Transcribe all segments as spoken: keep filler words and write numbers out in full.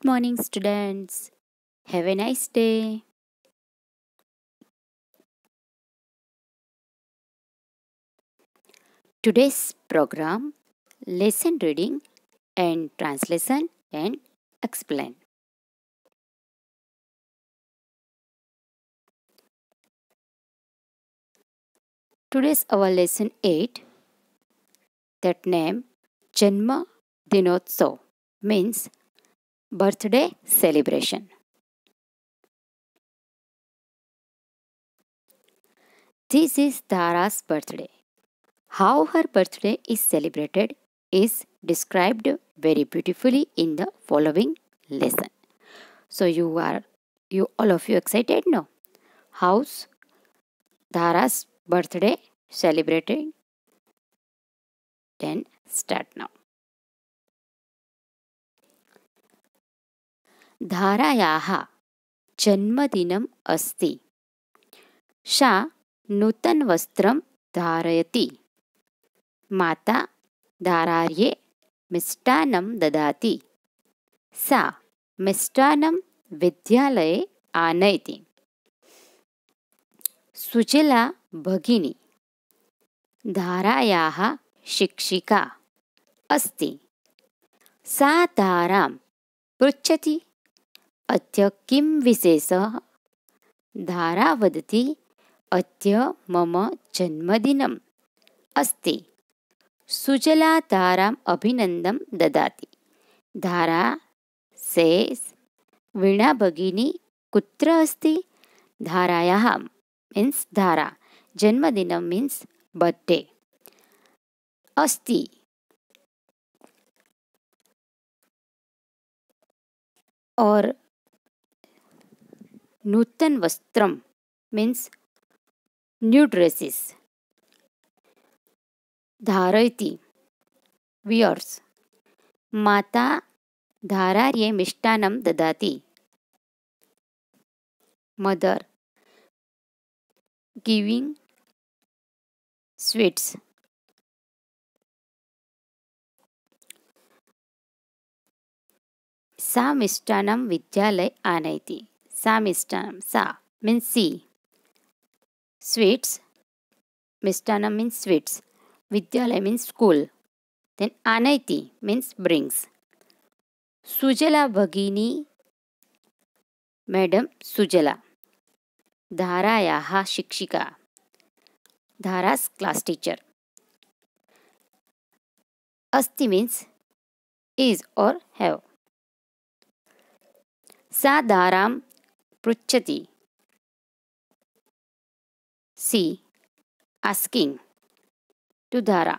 morning, students. Have a nice day. Today's program lesson reading and translation and explain. Today's our lesson eight that name Janma Dinotsav means birthday celebration. This is Dhara's birthday. How her birthday is celebrated is described very beautifully in the following lesson. So you are you all of you excited now? How's Dhara's birthday celebrated? Then start now. धारायाः जन्मदिनम् अस्ति. सा नूतनवस्त्रं धारयति. माता धारार्ये मिष्टान्नं ददाति. सा मिष्टान्नं विद्यालये आनयति. सुजला भगिनी धारायाः शिक्षिका अस्ति. सा धारां पृच्छति. अद्य किं विशेषः? धारा वदति अद्य मम जन्मदिनम् अस्ति. सुजला धाराम् अभिनन्दनं ददाति. धारा सेस् वीणा भगिनी कुत्र अस्ति? धारायाः मीन्स धारा जन्मदिनं मीन्स बर्थडे अस्ति. और नूतन वस्त्रम मीन्स न्यू ड्रेसेस धारयति वियर्स. माता धारार्ये मिष्टान्नं ददाति. Mother giving sweets. सा मिष्टान्नं विद्यालये आनयति. सा मिष्टान्नं सा means सी. Sweets मिष्टान्नं means sweets. विद्यालय means school. Then आनयति means brings. सुजला भगिनी मैडम सुजला. धारायाः शिक्षिका धारा's class teacher. अस्ति means is or have. सा धारां पृच्छति. सी asking to धारा.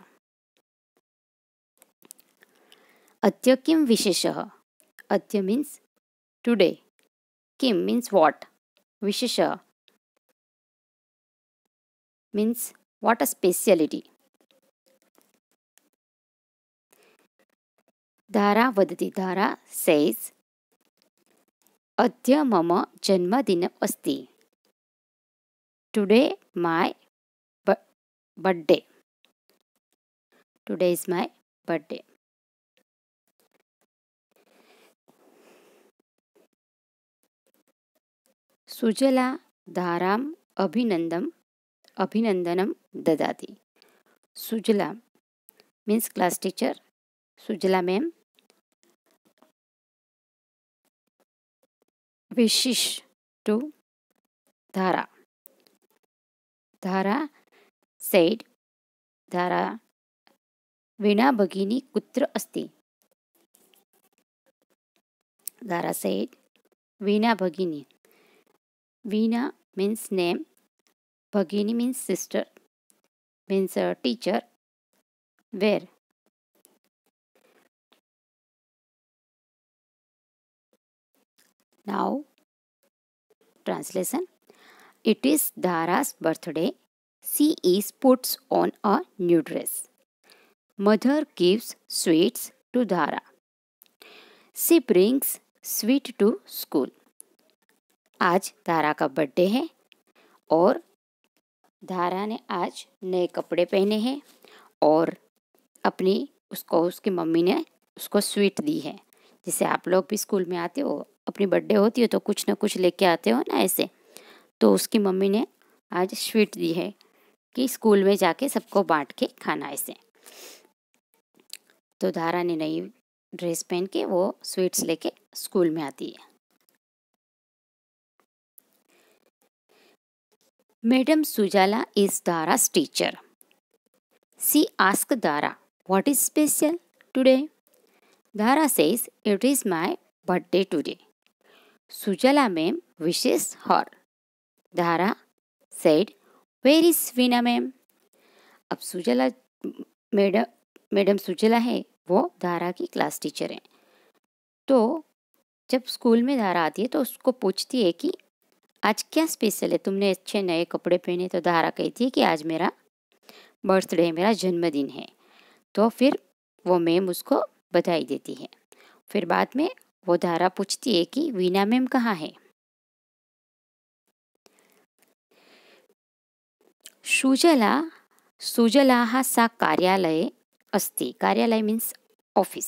अद्य किं विशेषः? अद्य means today. किं means what. विशेषः means what a speciality. धारा वदति धारा says अद्य मम जन्मदिनम् अस्ति. Today my birthday. Today is my birthday. सुजला धाराम् अभिनन्दनं अभिनन्दनं ददाति. Sujala means class teacher. Sujala ma'am wishes to धारा. धारा said धारा वीणा भगिनी कुत्र अस्ति? धारा said वीणा भगिनी. वीणा means name. Bhagini means sister. Means a teacher. Where? Now, translation. It is Dhara's birthday. She is puts on a new dress. Mother gives sweets to Dhara. She brings sweet to school. आज धारा का birthday है और धारा ने आज नए कपड़े पहने हैं और अपनी उसको उसकी मम्मी ने उसको स्वीट दी है. जैसे आप लोग भी स्कूल में आते हो, अपनी बर्थडे होती है तो कुछ ना कुछ लेके आते हो ना ऐसे, तो उसकी मम्मी ने आज स्वीट दी है कि स्कूल में जाके सबको बांट के खाना ऐसे। तो धारा ने नई ड्रेस पहन के वो स्वीट्स लेके स्कूल में आती है। Madam Sujala is Dhara's teacher. She asked Dara, "What is special today?" Dara says, "It is my birthday today." Sujala ma'am wishes her. Dara said, "Where is Veena ma'am?" अब सुजला मैडम मैडम सुजला है वो धारा की class teacher है। तो जब school में धारा आती है तो उसको पूछती है कि आज क्या स्पेशल है, तुमने अच्छे नए कपड़े पहने। तो धारा कहती है कि आज मेरा बर्थडे है, मेरा जन्मदिन है। तो फिर वो मैम उसको बधाई देती है। फिर बाद में वो धारा पूछती है कि वीना मैम कहाँ है। सुजला सुजलाः सा कार्यालये अस्ति। कार्यालय मीन्स ऑफिस।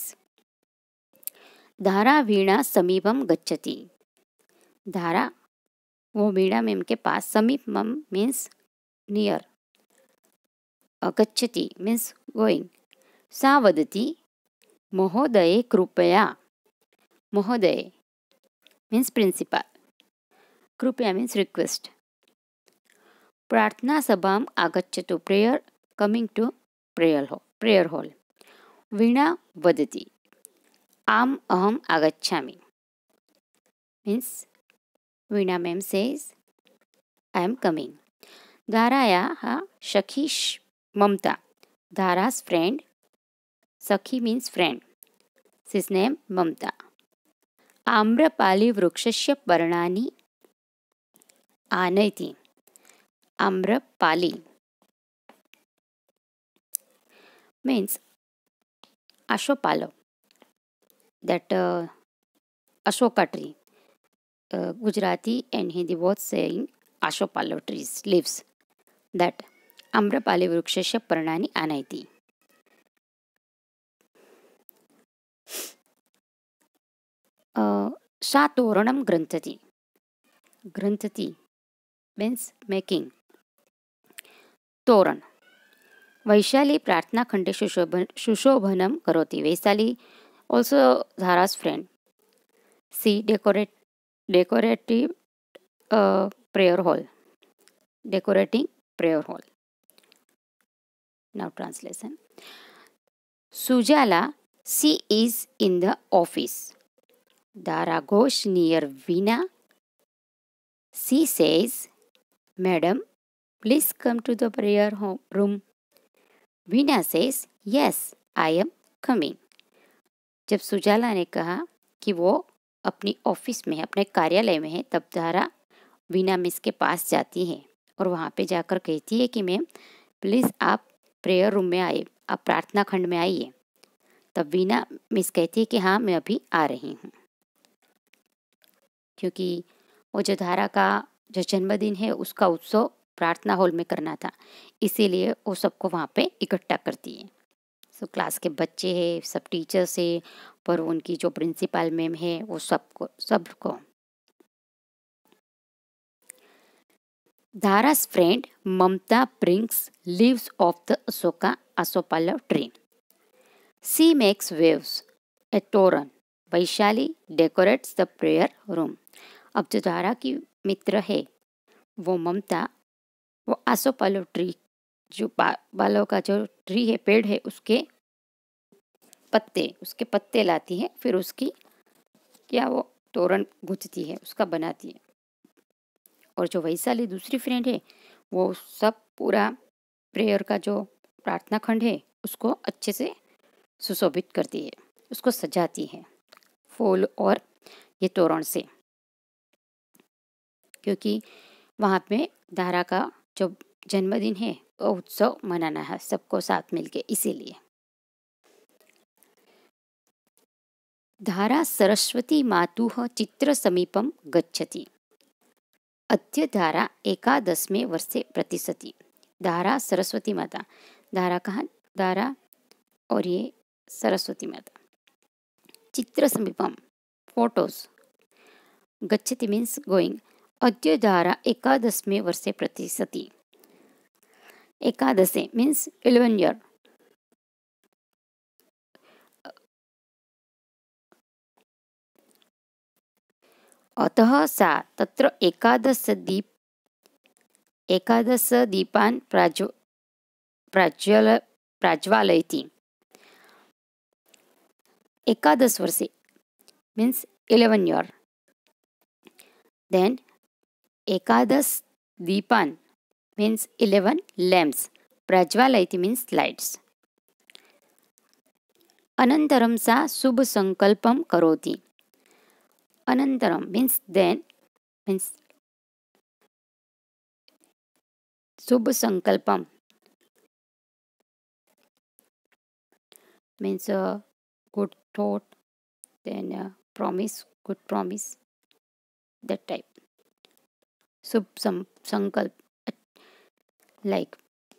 धारा वीणा समीपम गच्छति। धारा वो वीणा मैम के पास, समीपम मीन्स नियर, गच्छति मीन्स गोइंग। सा वदति, महोदय कृपया। महोदय मीन्स प्रिंसिपल, कृपया मीन्स रिक्वेस्ट। प्रार्थना सभाम आगच्छतु, prayer coming to prayer hall prayer hall. Veena वदति, आम अहम आगच्छामि means Veena ma'am says I am coming. धारायाः सखी ममता, धारा's फ्रेंड, सखी means friend, his name Mamta. आम्रपाली वृक्षस्य पर्णानि आनयति। Amrapali means ashopalo, that uh, ashoka tree. Uh, Gujarati and Hindi both saying ashopalo trees leaves, that amrapali vrukshasya parnani anaiti. Uh, Sa toranam grantati. Grantati means making. Toran. Vaishali प्रार्थना खंडे सुशोभन सुशोभनम करोति। Vaishali also Dhara's friend. She decorate decorative uh, prayer hall. Decorating prayer hall. Now translation. Sujala, she is in the office. Dhara goes near Veena. She says, "Madam, please come to the prayer room." Veena says, "Yes, I am coming." जब सुजाला ने कहा कि वो अपनी office में है, अपने कार्यालय में है, तब धारा वीना मिस के पास जाती है और वहाँ पे जाकर कहती है कि मैम प्लीज़ आप प्रेयर रूम में आइए, आप प्रार्थना खंड में आइए। तब वीना मिस कहती है कि हाँ मैं अभी आ रही हूँ, क्योंकि वो जो धारा का जो जन्मदिन है उसका उत्सव प्रार्थना हॉल में करना था, इसीलिए वो सबको वहाँ पे इकट्ठा करती है। सो क्लास के बच्चे हैं, सब टीचर्स है, पर उनकी जो प्रिंसिपल मैम है वो सबको सबको। धारा's friend Mamta brings leaves of the Asoka Asopala tree. She makes waves at Toran. Vaishali decorates the prayer room. अब जो धारा की मित्र है वो ममता, वो आसोपालो ट्री, जो बा, बालों का जो ट्री है, पेड़ है, उसके पत्ते उसके पत्ते लाती है, फिर उसकी क्या वो तोरण गुथती है, उसका बनाती है। और जो वैशाली दूसरी फ्रेंड है वो सब पूरा प्रेयर का जो प्रार्थना खंड है उसको अच्छे से सुशोभित करती है, उसको सजाती है फूल और ये तोरण से, क्योंकि वहाँ पे धारा का जो जन्मदिन है वो उत्सव मनाना है सबको साथ मिलके, इसीलिए। धारा सरस्वती मातुः चित्र समीपम गच्छति। अद्य धारा एकादशमे वर्षे प्रतिशति। धारा सरस्वती माता, धारा कहाँ, धारा और ये सरस्वती माता चित्रसमीपं फोटोस्. गच्छति मीन्स् गोयिङ्ग्. अद्य धारा एकादशमे वर्षे प्रतिशति. एकादशे मीन्स् इलेवन इयर्. अतः सा तत्र एकादशदीप एकादशदीपान् प्राज्व प्राज्वल प्राज्वालयति. एकादश वर्षे मीन्स् इलेवन इयर्. देन् एकादश दीपान् मीन्स् इलेवन लैम्प्स. प्राज्वालयति मीन्स् लाइट्स. अनन्तरं सा शुभसङ्कल्पं करोति. अनन्तरं मीन्स् देन् मीन्स् शुभसङ्कल्पं means a good thought, then a promise, good promise, that type. Subh sam sankalp, like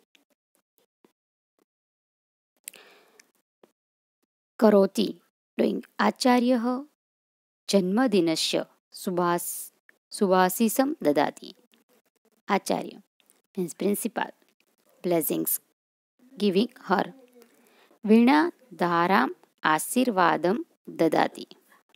करोति doing. आचार्यः जन्मदिनस्य शुभास शुभाशीषं ददाति. आचार्य means principal, blessings giving her. वीणा धाराम् आशीर्वादं ददाति.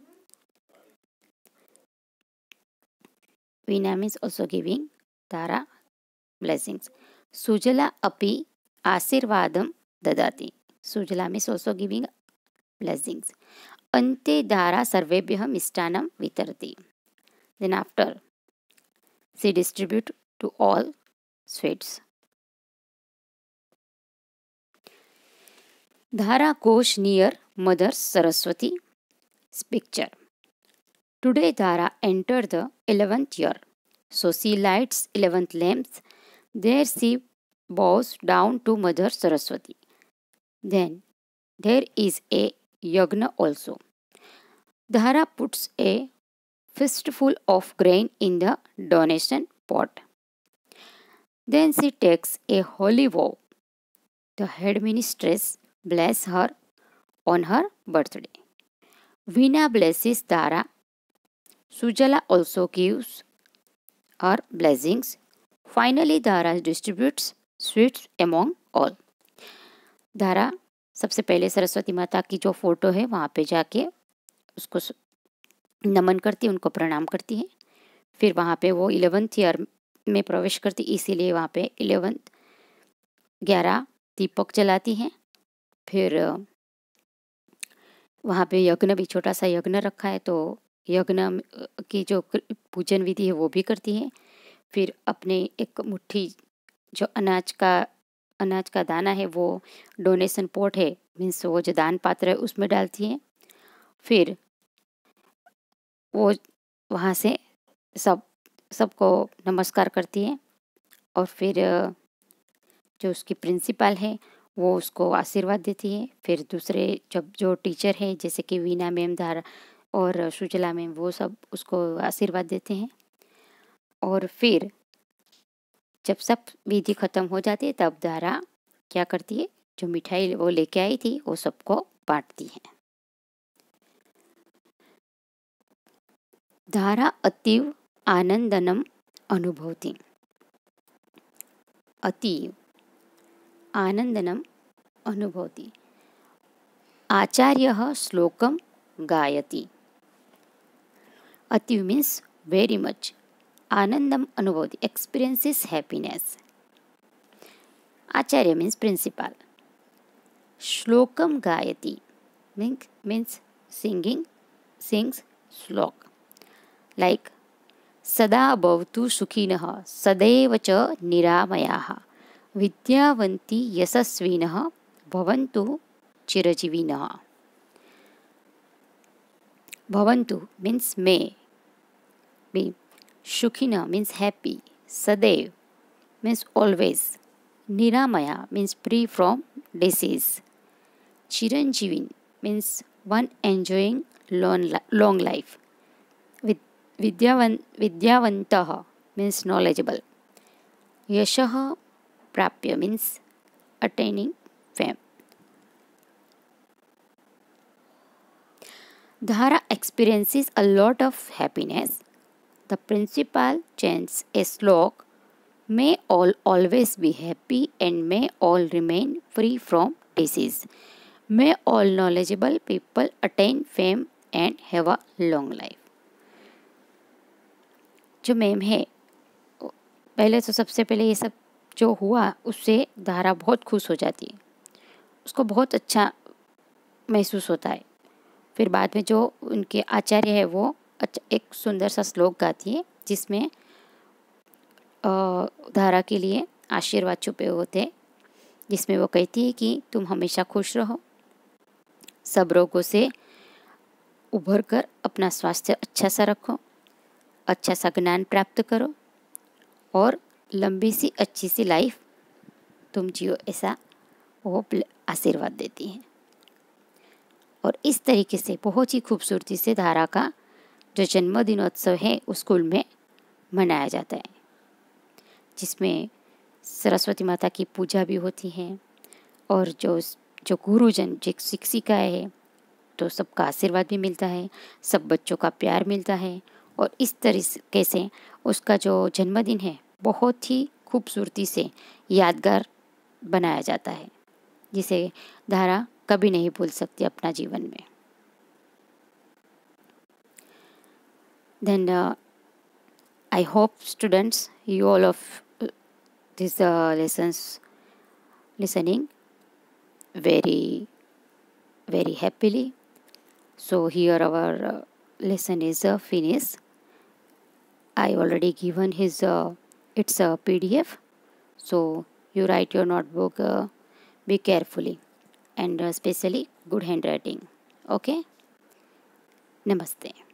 वीणा means also giving, धारा blessings. सुजला अपि आशीर्वादं ददाति. Sujala means also giving blessings. अन्ते धारा सर्वेभ्यः मिष्टान्नं वितरति. Then after she distribute to all sweets. Dhara goes near Mother Saraswati. Picture. Today Dhara entered the eleventh year. So she lights eleventh lamps. There she bows down to Mother Saraswati. Then there is a yagna also. Dhara puts a fistful of grain in the donation pot. Then she takes a holy vow. The head mistress bless her on her birthday. Veena blesses Dhara. Sujala also gives her blessings. Finally, Dhara distributes sweets among all. धारा सबसे पहले सरस्वती माता की जो photo है वहाँ पे जाके उसको नमन करती है, उनको प्रणाम करती है. फिर वहाँ पे वो इलेवेंथ ईयर में प्रवेश करती, इसीलिए वहाँ पे इलेवेंथ ग्यारह दीपक जलाती हैं. फिर वहाँ पे यज्ञ भी, छोटा सा यज्ञ रखा है, तो यज्ञ की जो पूजन विधि है वो भी करती है. फिर अपने एक मुट्ठी जो अनाज का अनाज का दाना है वो डोनेशन पोट है, मीन्स वो जो दान पात्र है उसमें डालती है. फिर वो वहाँ से सब सबको नमस्कार करती है. और फिर जो उसकी प्रिंसिपल है वो उसको आशीर्वाद देती है. फिर दूसरे जब जो टीचर है जैसे कि वीना मैम, धारा और सुजला मैम, वो सब उसको आशीर्वाद देते हैं. और फिर जब सब विधि खत्म हो जाती है तब धारा क्या करती है, जो मिठाई वो लेके आई थी वो सबको बांटती है. धारा अतीव आनंदनम अनुभवति. अतीव आनंदनम अनुभवति. आचार्यः श्लोकं गायति. अतीव मीन्स वेरी मच. आनंदम अनुभवति, experiences happiness. आचार्य means principal. श्लोकम गायति means means singing, sings श्लोक. Like सदा भवतु सुखिनः सदैव च निरामयाः विद्यावन्ति यशस्विनः भवन्तु चिरजीविनः. भवन्तु means may be. Shukhina means happy. Sadev means always. Niramaya means free from disease. Chiranjivin means one enjoying long, long life. Vid, vidyavan, Vidyavantaha means knowledgeable. Yashaha prapya means attaining fame. Dhara experiences a lot of happiness. The principal chants a slok, may all always be happy and may all remain free from disease. May all knowledgeable people attain fame and have a long life. जो ma'am है, पहले तो सबसे पहले ये सब जो हुआ उससे धारा बहुत खुश हो जाती है, उसको बहुत अच्छा महसूस होता है। फिर बाद में जो उनके आचार्य है वो अच्छा एक सुंदर सा श्लोक गाती है जिसमें धारा के लिए आशीर्वाद छुपे होते हैं, जिसमें वो कहती है कि तुम हमेशा खुश रहो, सब रोगों से उभर कर अपना स्वास्थ्य अच्छा सा रखो, अच्छा सा ज्ञान प्राप्त करो और लंबी सी अच्छी सी लाइफ तुम जियो, ऐसा वो आशीर्वाद देती हैं। और इस तरीके से बहुत ही खूबसूरती से धारा का जो जन्म दिनोत्सव है उस स्कूल में मनाया जाता है, जिसमें सरस्वती माता की पूजा भी होती है और जो जो गुरुजन जो शिक्षिकाएँ हैं तो सबका आशीर्वाद भी मिलता है, सब बच्चों का प्यार मिलता है और इस तरीके से उसका जो जन्मदिन है बहुत ही खूबसूरती से यादगार बनाया जाता है, जिसे धारा कभी नहीं भूल सकती अपना जीवन में। Then uh, I hope students you all of uh, these uh, lessons listening very very happily. So here our uh, lesson is uh, finished. I already given his uh, it's a P D F. So you write your notebook, uh, be carefully and uh, especially good handwriting. Okay. Namaste.